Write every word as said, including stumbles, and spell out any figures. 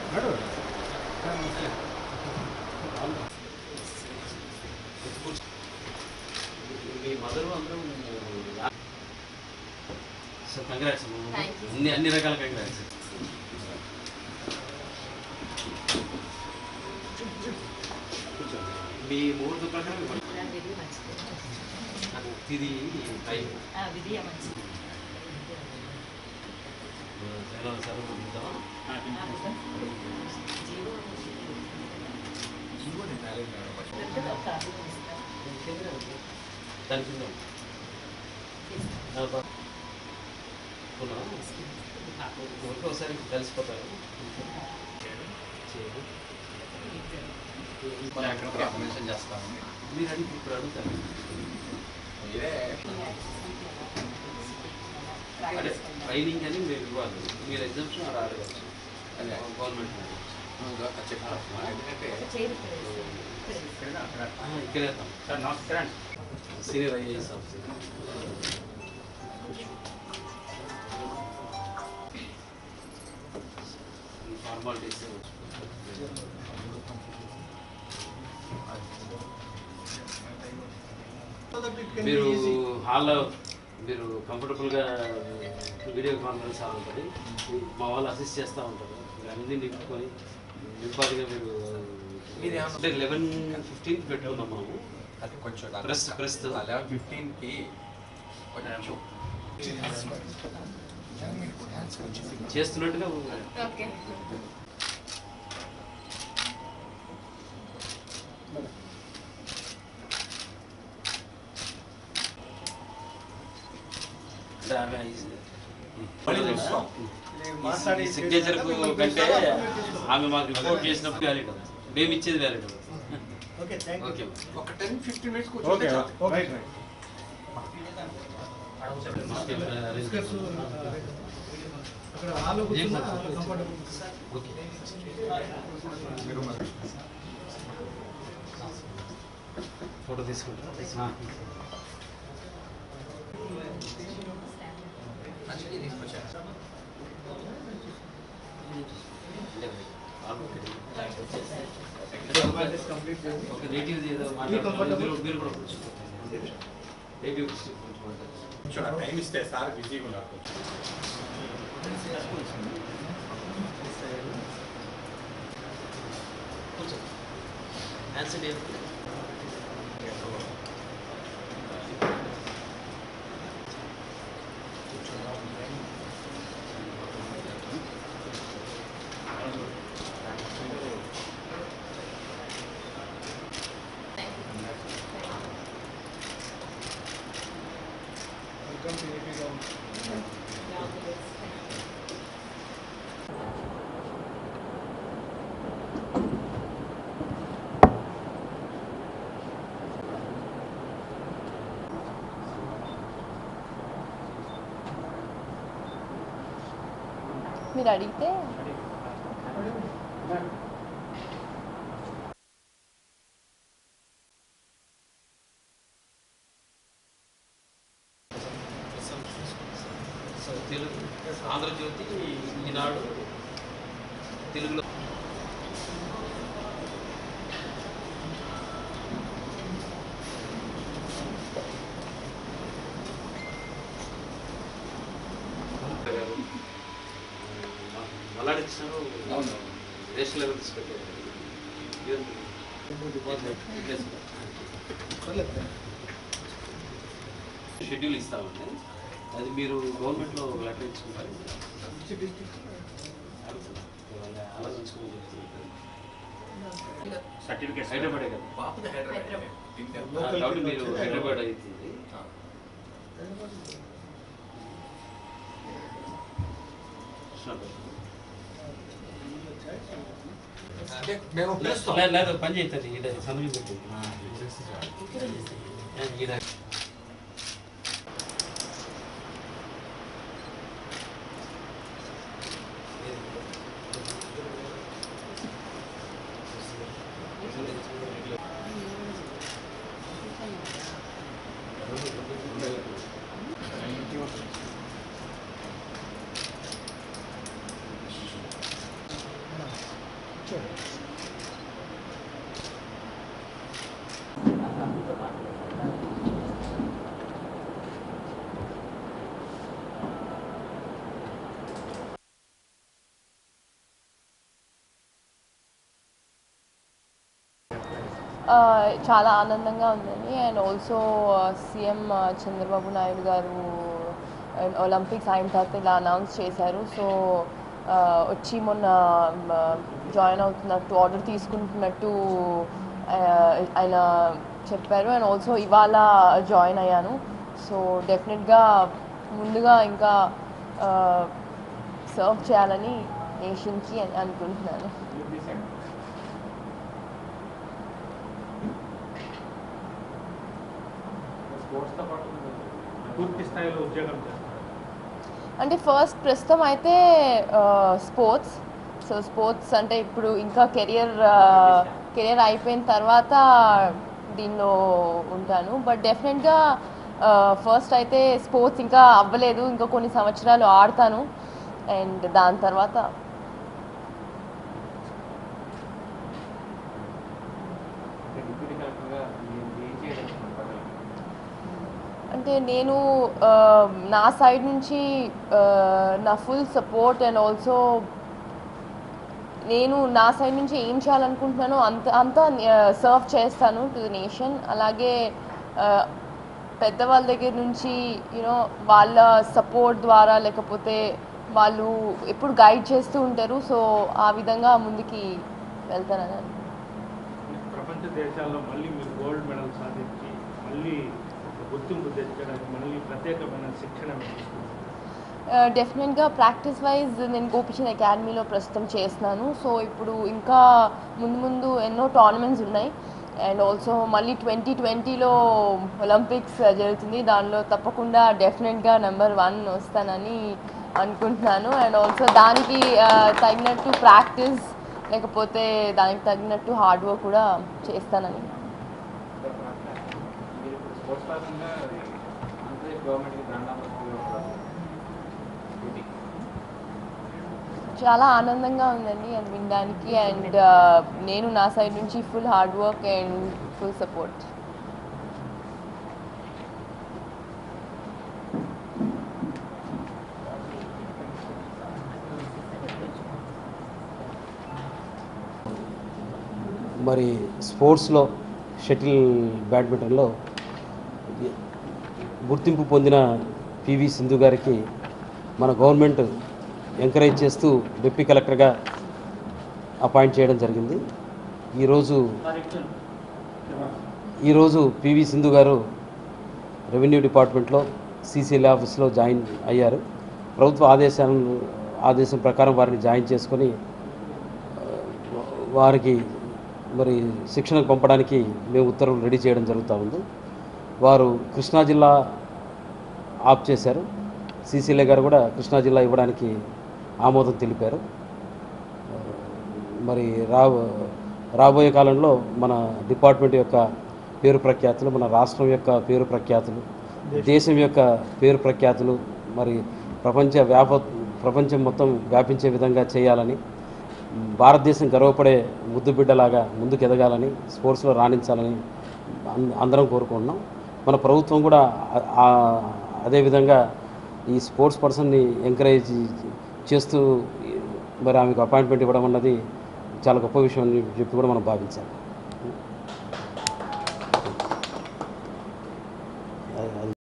మీ mother అందరూ so congrats అన్ని అన్ని రకాల కంగ్రాట్స్. మీ ముహూర్త ప్రకారం ఇది ఎలా సార్ దానికి ఒకసారి కలిసిపోతారు. చేస్తాను మీరు అడిగి ఇప్పుడు అడుగుతారు. అదే ట్రైనింగ్ అని మీరు ఇవ్వాలి. మీరు ఎగ్జామ్షన్ అలా అడగచ్చు. అదే గవర్నమెంట్ ఇక్కడే సార్. నమస్కారం సీనియర్ ఐఏఎస్ ఆఫీసర్. ఫార్మాలిటీస్ మీరు హాల్లో మీరు కంఫర్టబుల్గా వీడియో కాన్ఫరెన్స్ హాల్ ఉంటుంది. మా వాళ్ళు అసిస్ట్ చేస్తూ ఉంటారు. అన్నీ నింపుకొని నింపాదిగా మీరు అంటే లెవెన్ ఫిఫ్టీన్కి పెట్టుకున్నాం మనము. అది కొంచెం ప్రెస్ ప్రెస్ లెవెన్ ఫిఫ్టీన్కి చేస్తున్నట్టుగా సిగ్నేచర్ కంటే ఆమె మాకు రిపోర్ట్ చేసినప్పుడు వ్యాలిడ్, మేము ఇచ్చేది వ్యాలిడ్. ఓకే ఒక టెన్ ఫిఫ్టీన్ మినిట్స్ ఫోటో తీసుకుంటారా? టైం ఇస్తే సార్ బిజీగా ఉన్నారు. మీరు అడిగితే తెలుగు ఆంధ్రజ్యోతి ఈనాడు తెలుగులో మల్లాడిచ్చినారు. నేషనల్ లెవెల్ తీసుకెళ్ళారు. షెడ్యూల్ ఇస్తామండి. అది మీరు గవర్నమెంట్లో లెటర్ ఇచ్చుకుంటారు. ఆలోచించుకుని సర్టిఫికేట్ హైదరాబాదే కదా కాబట్టి మీరు హైదరాబాద్ అవుతుంది. లేదు పని చేస్తుంది. ఈడ సందులో పెట్టింది. చాలా ఆనందంగా ఉందండి. And also CM Chandrababu Naidu గారు ఒలింపిక్స్ అయిన తర్వాత ఇలా అనౌన్స్ చేశారు. సో వచ్చి మొన్న జాయిన్ అవుతున్నట్టు ఆర్డర్ తీసుకుంటున్నట్టు ఆయన చెప్పారు. అండ్ ఆల్సో ఇవాళ జాయిన్ అయ్యాను. సో డెఫినెట్గా ముందుగా ఇంకా సర్వ్ చేయాలని నేషన్కి అని అనుకుంటున్నాను. అంటే ఫస్ట్ ప్రస్తుతం అయితే స్పోర్ట్స్. సో స్పోర్ట్స్ అంటే ఇప్పుడు ఇంకా కెరియర్ కెరియర్ అయిపోయిన తర్వాత దీనిలో ఉంటాను. బట్ డెఫినెట్గా ఫస్ట్ అయితే స్పోర్ట్స్ ఇంకా అవ్వలేదు, ఇంకా కొన్ని సంవత్సరాలు ఆడతాను. అండ్ దాని తర్వాత అంటే నేను నా సైడ్ నుంచి నా ఫుల్ సపోర్ట్ అండ్ ఆల్సో నేను నా సైడ్ నుంచి ఏం చేయాలనుకుంటున్నానో అంత అంతా సర్వ్ చేస్తాను టు ది నేషన్. అలాగే పెద్దవాళ్ళ దగ్గర నుంచి యూనో వాళ్ళ సపోర్ట్ ద్వారా లేకపోతే వాళ్ళు ఎప్పుడు గైడ్ చేస్తూ ఉంటారు. సో ఆ విధంగా ముందుకి వెళ్తానని. ప్రపంచ దేశాల్లో మళ్ళీ మీరు గోల్డ్ మెడల్ సాధించి మళ్ళీ గుర్తింపు తెచ్చడానికి మళ్ళీ ప్రత్యేకమైన శిక్షణ డెఫినెట్గా ప్రాక్టీస్ వైజ్ నేను గోపిచంద్ అకాడమీలో ప్రస్తుతం చేస్తున్నాను. సో ఇప్పుడు ఇంకా ముందు ముందు ఎన్నో టోర్నమెంట్స్ ఉన్నాయి. అండ్ ఆల్సో మళ్ళీ ట్వంటీ ట్వంటీలో ఒలింపిక్స్ జరుగుతుంది. దానిలో తప్పకుండా డెఫినెట్గా నెంబర్ వన్ వస్తానని అనుకుంటున్నాను. అండ్ ఆల్సో దానికి తగినట్టు ప్రాక్టీస్ లేకపోతే దానికి తగినట్టు హార్డ్ వర్క్ కూడా చేస్తానని. చాలా ఆనందంగా ఉందండి అది వినడానికి. అండ్ నేను నా సైడ్ నుంచి full hard work and full support. మరి స్పోర్ట్స్లో షటిల్ బ్యాడ్మింటన్లో గుర్తింపు పొందిన పివి సింధు గారికి మన గవర్నమెంట్ ఎంకరేజ్ చేస్తూ డిప్యూటీ కలెక్టర్గా అపాయింట్ చేయడం జరిగింది. ఈరోజు ఈరోజు పివి సింధు గారు రెవెన్యూ డిపార్ట్మెంట్లో సీసీఎల్ఏ ఆఫీస్లో జాయిన్ అయ్యారు. ప్రభుత్వ ఆదేశాలను ఆదేశం ప్రకారం వారిని జాయిన్ చేసుకొని వారికి మరి శిక్షణకు పంపడానికి మేము ఉత్తర్వులు రెడీ చేయడం జరుగుతూ ఉంది. వారు కృష్ణా జిల్లా ఆప్ చేశారు. సీసీఎల్ఏ గారు కూడా కృష్ణా జిల్లా ఇవ్వడానికి ఆమోదం తెలిపారు. మరి రా రాబోయే కాలంలో మన డిపార్ట్మెంట్ యొక్క పేరు ప్రఖ్యాతులు, మన రాష్ట్రం యొక్క పేరు ప్రఖ్యాతులు, దేశం యొక్క పేరు ప్రఖ్యాతులు మరి ప్రపంచ వ్యాప ప్రపంచం మొత్తం వ్యాపించే విధంగా చేయాలని, భారతదేశం గర్వపడే ముద్దు బిడ్డలాగా ముందుకు ఎదగాలని, స్పోర్ట్స్లో రాణించాలని అందరం కోరుకుంటున్నాం. మన ప్రభుత్వం కూడా అదేవిధంగా ఈ స్పోర్ట్స్ పర్సన్ని ఎంకరేజ్ చేస్తూ మరి ఆమెకు అపాయింట్మెంట్ ఇవ్వడం అన్నది చాలా గొప్ప విషయం అని చెప్పి కూడా మనం భావించాలి.